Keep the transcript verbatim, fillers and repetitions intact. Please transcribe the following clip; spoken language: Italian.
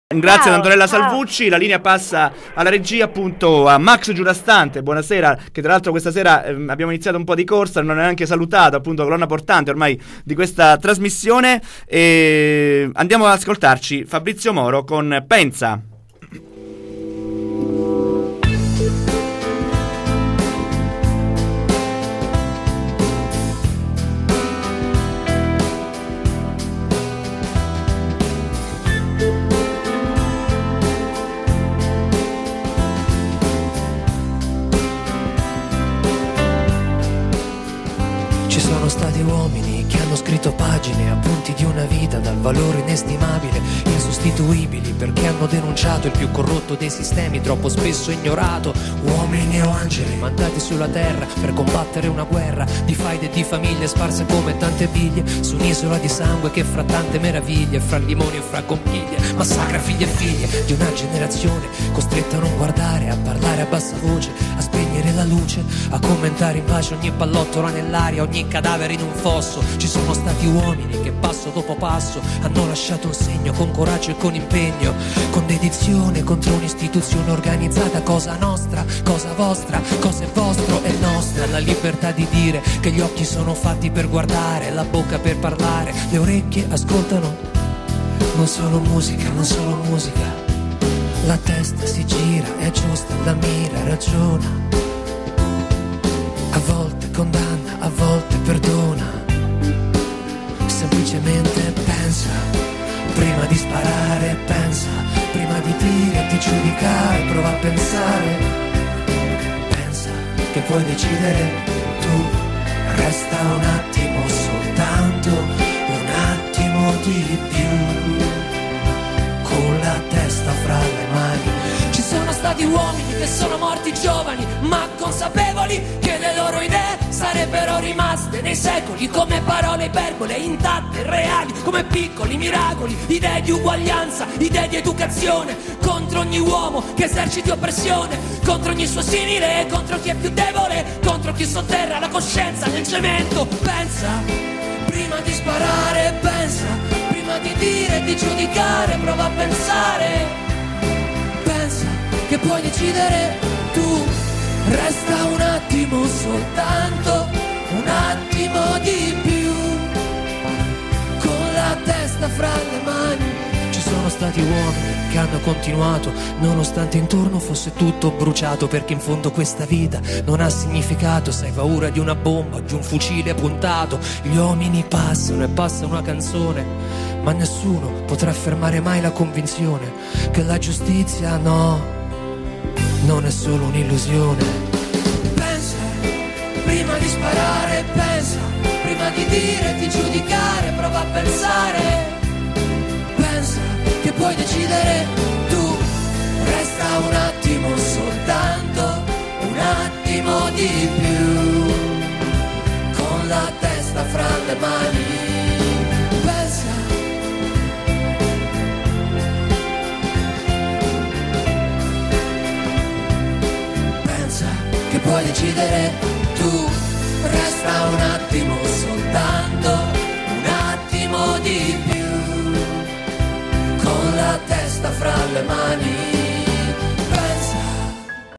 Grazie ciao, ad Antonella ciao. Salvucci, la linea passa alla regia appunto a Max Giurastante, buonasera, che tra l'altro questa sera eh, abbiamo iniziato un po' di corsa, non è neanche salutato, appunto colonna portante ormai di questa trasmissione, e andiamo ad ascoltarci Fabrizio Moro con Pensa. Uomini che hanno scritto pagine, appunti di una vita dal valore inestimabile, insostituibili perché hanno denunciato il più corrotto dei sistemi troppo spesso ignorato. Uomini o angeli mandati sulla terra per combattere una guerra di faide e di famiglie sparse come tante biglie su un'isola di sangue che fra tante meraviglie, fra limoni e fra conchiglie, massacra figli e figlie di una generazione costretta a non guardare, a parlare a bassa voce, a spegnere la luce, a commentare in pace ogni pallottola nell'aria, ogni cadavere in un fosso. Ci sono stati uomini che passo dopo passo hanno lasciato un segno con coraggio e con impegno, con dedizione contro un'istituzione organizzata, cosa nostra, cosa vostra, cosa è vostro è nostra. La libertà di dire che gli occhi sono fatti per guardare, la bocca per parlare, le orecchie ascoltano non solo musica, non solo musica, la testa si gira, è giusta, la mira, ragiona, a volte condanna, a volte perdona. Semplicemente pensa, prima di sparare pensa, prima di dire, di giudicare, prova a pensare. Pensa che puoi decidere tu, resta un attimo, soltanto un attimo di più, con la testa fra le mani. Ci sono stati uomini che sono morti giovani, ma consapevoli che le loro idee sarebbero rimaste nei secoli come parole iperbole, intatte, reali, come piccoli miracoli, idee di uguaglianza, idee di educazione, contro ogni uomo che eserciti oppressione, contro ogni suo simile, contro chi è più debole, contro chi sotterra la coscienza nel cemento. Pensa, prima di sparare, pensa, prima di dire, di giudicare, prova a pensare. Pensa che puoi decidere tu, resta un attimo, soltanto un attimo di più, con la testa fra le mani. Ci sono stati uomini che hanno continuato nonostante intorno fosse tutto bruciato, perché in fondo questa vita non ha significato se hai paura di una bomba, di un fucile puntato. Gli uomini passano e passa una canzone, ma nessuno potrà fermare mai la convinzione che la giustizia no, non è solo un'illusione. Pensa, prima di sparare pensa, prima di dire, di giudicare, prova a pensare. Pensa che puoi decidere tu, resta un attimo, soltanto un attimo di più, con la testa fra le mani. Pensa, pensa che puoi decidere tu, resta un attimo,